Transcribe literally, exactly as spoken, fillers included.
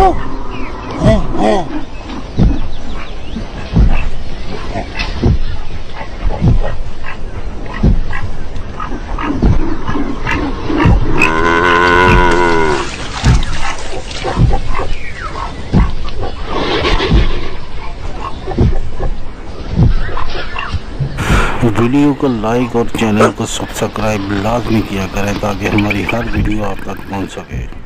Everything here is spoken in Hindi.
वीडियो को लाइक और चैनल को सब्सक्राइब लाजमी किया करें ताकि हमारी हर वीडियो आप तक पहुंच सके।